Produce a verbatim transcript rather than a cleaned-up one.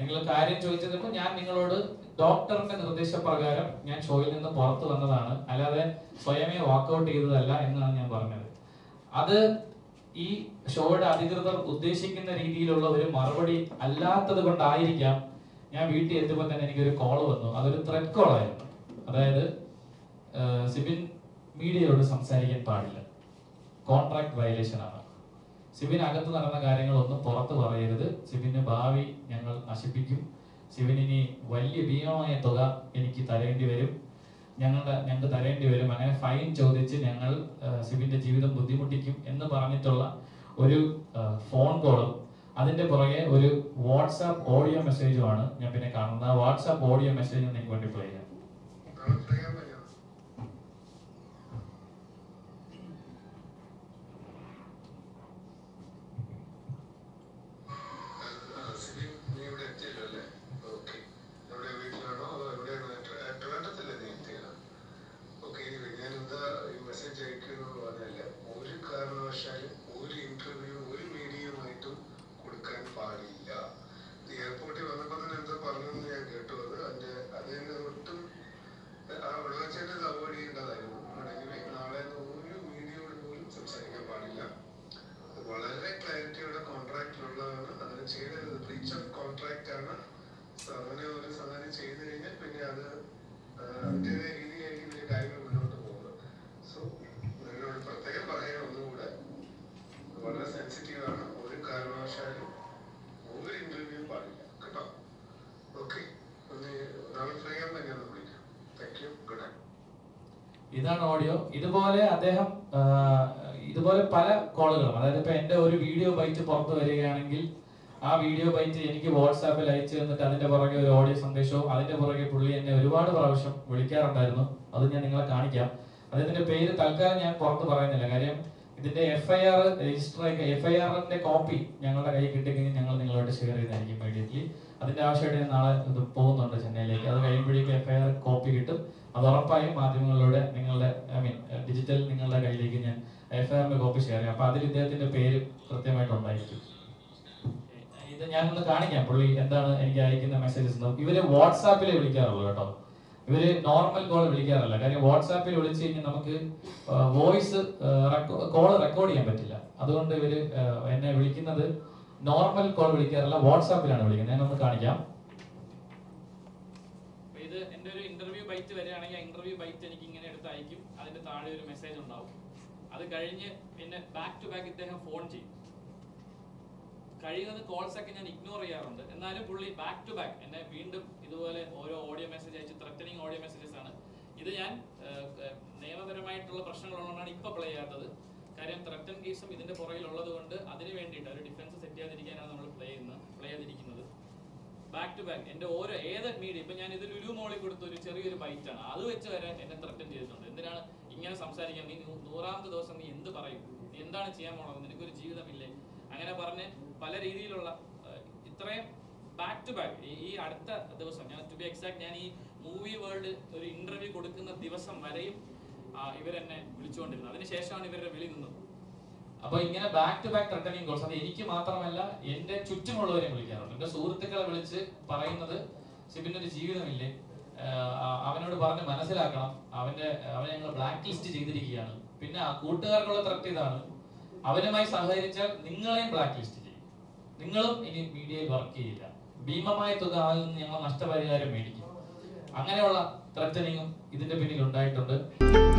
നിങ്ങൾ കാര്യം ചോദിച്ചപ്പോൾ ഞാൻ നിങ്ങളോട് ഡോക്ടറിന്റെ നിർദ്ദേശപ്രകാരം ഞാൻ ഷോയിൽ നിന്ന് പുറത്തു വന്നതാണ്, അല്ലാതെ സ്വയമേ വാക്കൗട്ട് ചെയ്തതല്ല എന്നാണ് ഞാൻ പറഞ്ഞത്. അത് ഈ ഷോയുടെ അധികൃതർ ഉദ്ദേശിക്കുന്ന രീതിയിലുള്ള ഒരു മറുപടി അല്ലാത്തത് കൊണ്ടായിരിക്കാം ഞാൻ വീട്ടിൽ എത്തുമ്പോൾ തന്നെ എനിക്കൊരു കോൾ വന്നു. അതൊരു ത്രെഡ് കോൾ ആയിരുന്നു. അതായത് സിബിൻ മീഡിയയോട് സംസാരിക്കാൻ പാടില്ല, കോൺട്രാക്ട് വയലേഷൻ ആണ്, സിബിൻ അകത്ത് നടന്ന കാര്യങ്ങളൊന്നും പുറത്ത് പറയരുത്, സിബിന്റെ ഭാവി ഞങ്ങൾ നശിപ്പിക്കും, സിബിന് വലിയ ഭീമമായ തുക എനിക്ക് തരേണ്ടി വരും, ഞങ്ങളുടെ ഞങ്ങൾക്ക് തരേണ്ടി വരും, അങ്ങനെ ഫൈൻ ചോദിച്ച് ഞങ്ങൾ സിബിന്റെ ജീവിതം ബുദ്ധിമുട്ടിക്കും എന്ന് പറഞ്ഞിട്ടുള്ള ഒരു ഫോൺ കോളും അതിന്റെ പുറകെ ഒരു വാട്സാപ്പ് ഓഡിയോ മെസ്സേജുമാണ് ഞാൻ പിന്നെ കാണുന്നത്. ആ വാട്സാപ്പ് ഓഡിയോ മെസ്സേജ് നിങ്ങൾക്ക് വേണ്ടി പ്ലേ ചെയ്യാം. ഒരു ഇന്റർവ്യൂ ഒരു മീഡിയയുമായിട്ടും കൊടുക്കാൻ പാടില്ല. എയർപോർട്ടിൽ വന്നപ്പോൾ തന്നെ എന്താ പറഞ്ഞതെന്ന് ഞാൻ കേട്ടു. അത് അതിന്റെ അത് തന്നെ ഒട്ടും അവിടെ വെച്ചിട്ട് ഇത് അവോയ്ഡ് ചെയ്യേണ്ടതായിരുന്നു. ആണെങ്കിൽ നാളെ ഒരു മീഡിയയോട് പോലും സംസാരിക്കാൻ പാടില്ല. വളരെ ക്ലാരിറ്റിയുടെ കോൺട്രാക്റ്റിലുള്ളതാണ്. അതിന് ചെയ്തത് ബ്രീച്ച് ഓഫ് കോൺട്രാക്ട് ആണ്. അങ്ങനെ ഒരു സംഗതി ചെയ്തു കഴിഞ്ഞാൽ പിന്നെ അത് അതിൻ്റെതായ രീതിയായിരിക്കും ഇതിന്റെ കാര്യങ്ങൾ മുന്നോട്ട് പോകുന്നത്. സോ നിങ്ങളോട് പ്രത്യേകം പറയാൻ ഒന്നുകൂടെ, വളരെ സെൻസിറ്റീവ് ആണ്. ഒരു കാരണവശാലും ഒരു ഇന്റർവ്യൂ പാടില്ല കേട്ടോ. ഓക്കെ, ഒന്ന് നാളെ ഫ്രീ ആകുമ്പോൾ ഞാൻ വിളിക്കാം. Thank you, good night. ഇതാണ് ഓഡിയോ. ഇതുപോലെ അദ്ദേഹം ഇതുപോലെ പല കോളുകളും, അതായത് ഇപ്പൊ എന്റെ ഒരു വീഡിയോ ബൈറ്റ് പുറത്ത് വരികയാണെങ്കിൽ ആ വീഡിയോ ബൈറ്റ് എനിക്ക് വാട്സാപ്പിൽ അയച്ചു തന്നിട്ട് അതിന്റെ പുറകെ ഒരു ഓഡിയോ സന്ദേശവും അതിന്റെ പുറകെ പുള്ളി എന്നെ ഒരുപാട് പ്രാവശ്യം വിളിക്കാറുണ്ടായിരുന്നു. അത് ഞാൻ നിങ്ങളെ കാണിക്കാം. അദ്ദേഹത്തിന്റെ പേര് തൽക്കാലം ഞാൻ പുറത്ത് പറയുന്നില്ല, കാര്യം ഇതിന്റെ F I R register F I ആറിന്റെ കോപ്പി ഞങ്ങളുടെ കയ്യിൽ കിട്ടിക്കഴിഞ്ഞാൽ ഞങ്ങൾ നിങ്ങളോട് ഷെയർ ചെയ്യുന്നതായിരിക്കും ഇമ്മീഡിയറ്റ്ലി. അതിന്റെ ആവശ്യമായിട്ട് ഞാൻ നാളെ ഇത് പോകുന്നുണ്ട് ചെന്നൈയിലേക്ക്. അത് കഴിയുമ്പോഴേക്കും എഫ് ഐ ആർ കോപ്പി കിട്ടും. അത് ഉറപ്പായും മാധ്യമങ്ങളിലൂടെ നിങ്ങളുടെ ഐ മീൻ ഡിജിറ്റൽ നിങ്ങളുടെ കയ്യിലേക്ക് ഞാൻ എഫ് ഐ ആറിന്റെ കോപ്പി ഷെയർ ചെയ്യാം. അപ്പൊ അതിൽ ഇദ്ദേഹത്തിന്റെ പേര് കൃത്യമായിട്ടുണ്ടായിരിക്കും. ഇത് ഞാനൊന്ന് കാണിക്കാം പുള്ളി എന്താണ് എനിക്ക് അയക്കുന്ന മെസ്സേജസ്. ഇവര് വാട്സാപ്പിൽ വിളിക്കാറുള്ളൂ കേട്ടോ, ഇവര് നോർമൽ കോൾ വിളിക്കാറില്ല. കാര്യം വാട്സാപ്പിൽ വിളിച്ചു കഴിഞ്ഞാൽ നമുക്ക് വോയിസ് കോൾ റെക്കോർഡ് ചെയ്യാൻ പറ്റില്ല. അതുകൊണ്ട് ഇവര് എന്നെ വിളിക്കുന്നത് നോർമൽ കോൾ വിളിക്കാറില്ല, വാട്സാപ്പിലാണ് വിളിക്കുന്നത്. ഞാനൊന്ന് കാണിക്കാം. ഇത് എന്റെ ഒരു ഇന്റർവ്യൂ ബൈറ്റ് വരികയാണെങ്കിൽ ഇന്റർവ്യൂ ബൈറ്റ് എനിക്ക് ഇങ്ങനെ എടുത്ത് അയക്കും. അതിന്റെ താഴെ ഒരു മെസ്സേജ് ഉണ്ടാവും. അത് കഴിഞ്ഞ് പിന്നെ ബാക്ക് ടു ബാക്ക് ഇദ്ദേഹം ഫോൺ ചെയ്യും. കഴിയുന്നത് കോൾസ് ഒക്കെ ഞാൻ ഇഗ്നോർ ചെയ്യാറുണ്ട്. എന്നാലും പുള്ളി ബാക്ക് ടു ബാക്ക് എന്നെ വീണ്ടും ഇതുപോലെ ഓരോ ഓഡിയോ മെസ്സേജ് അയച്ച് ത്രറ്റനിങ് ഓഡിയോ മെസ്സേജസ് ആണ്. ഇത് ഞാൻ നിയമപരമായിട്ടുള്ള പ്രശ്നങ്ങളുള്ളതാണ് ഇപ്പൊ പ്ലേ ചെയ്യാത്തത്. കാര്യം ത്രറ്റൻ കേസും ഇതിന്റെ പുറകിലുള്ളത് കൊണ്ട് അതിന് വേണ്ടിയിട്ട് ഒരു ഡിഫൻസ് സെറ്റ് ചെയ്യാതിരിക്കാനാണ് നമ്മൾ പ്ലേ ചെയ്യുന്നത് പ്ലേ ചെയ്തിരിക്കുന്നത്. ബാക്ക് ടു ബാക്ക് എന്റെ ഓരോ ഏത് മീഡിയ ഇപ്പൊ ഞാൻ ഇത് ലുലു മോളിൽ കൊടുത്ത ഒരു ചെറിയൊരു ബൈറ്റ് ആണ്, അത് വെച്ച് വരെ എന്നെ ത്രറ്റൻ ചെയ്തിട്ടുണ്ട്. എന്തിനാണ് ഇങ്ങനെ സംസാരിക്കാൻ, നീ നൂറാമത്തെ ദിവസം നീ എന്ത് പറയും, നീ എന്താണ് ചെയ്യാൻ പോണത്, നിനക്കൊരു ജീവിതമില്ലേ, അങ്ങനെ പറഞ്ഞ് പല രീതിയിലുള്ള ഇത്രയും ബാക്ക് ടു ബാക്ക് ഈ അടുത്ത ദിവസം ഞാൻ ടു ബി എക്സാക്ട് ഞാൻ ഈ മൂവി വേൾഡ് ഒരു ഇന്റർവ്യൂ കൊടുക്കുന്ന ദിവസം വരെയും ഇവരെന്നെ വിളിച്ചുകൊണ്ടിരുന്നത്. അതിനുശേഷമാണ് ഇവരുടെ വിളി നിന്നത്. അപ്പൊ ഇങ്ങനെ back to back threatening calls അത് എനിക്ക് മാത്രമല്ല എന്റെ ചുറ്റുമുള്ളവരെ വിളിക്കാറുണ്ട്. എന്റെ സുഹൃത്തുക്കളെ വിളിച്ച് പറയുന്നത് സിബിന്റെ ഒരു ജീവിതമില്ലേ, അവനോട് പറഞ്ഞ് മനസ്സിലാക്കണം, അവന്റെ അവനെ ഞങ്ങൾ ബ്ലാക്ക് ലിസ്റ്റ് ചെയ്തിരിക്കുകയാണ്, പിന്നെ ആ കൂട്ടുകാർക്കുള്ള ത്രട്ട് ഇതാണ്, അവനുമായി സഹകരിച്ചാൽ നിങ്ങളെയും ബ്ലാക്ക് ലിസ്റ്റ് ചെയ്യും, നിങ്ങളും ഇനി മീഡിയയിൽ വർക്ക് ചെയ്യില്ല, ഭീമമായ തുക അതിൽ നിന്ന് ഞങ്ങൾ നഷ്ടപരിഹാരം മേടിക്കും. അങ്ങനെയുള്ള ത്രട്ടനിങ്ങും ഇതിന്റെ പിന്നിൽ ഉണ്ടായിട്ടുണ്ട്.